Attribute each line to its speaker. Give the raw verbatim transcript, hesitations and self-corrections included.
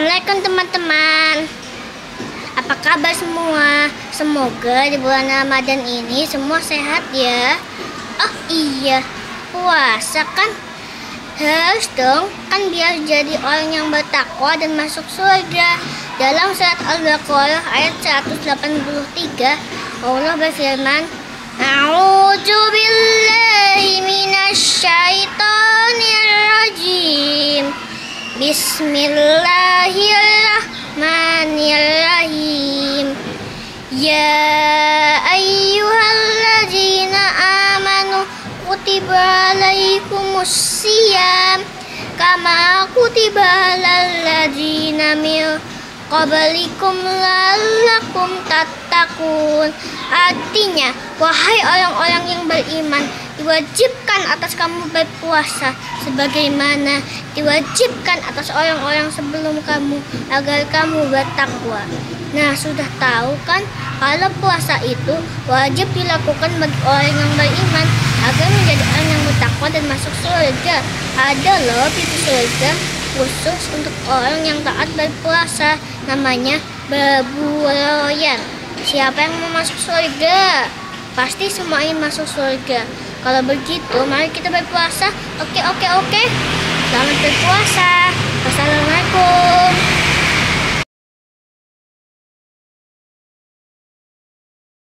Speaker 1: Assalamualaikum teman-teman. Apa kabar semua? Semoga di bulan Ramadan ini semua sehat ya. Oh iya, puasa kan harus dong, kan biar jadi orang yang bertakwa dan masuk surga. Dalam surat Al-Baqarah ayat seratus delapan puluh tiga, Allah berfirman, A'udzu billahi minasyaitonir rajim. Bismillahirrahmanirrahim. Ya ayyuhalladzina amanu kutiba alaikumus siyam kama kutiba alal ladzina min qablikum la'allakum tattaqun. Artinya, wahai orang-orang yang beriman, diwajibkan atas kamu berpuasa sebagaimana diwajibkan atas orang-orang sebelum kamu agar kamu bertakwa. Nah, sudah tahu kan kalau puasa itu wajib dilakukan bagi orang yang beriman agar menjadi orang yang bertakwa dan masuk surga. Ada loh pintu surga khusus untuk orang yang taat berpuasa, namanya Baburoyan. Siapa yang mau masuk surga? Pasti semua ingin masuk surga. Kalau begitu, mari kita berpuasa. Oke, oke, oke. Selamat berpuasa. Wassalamualaikum.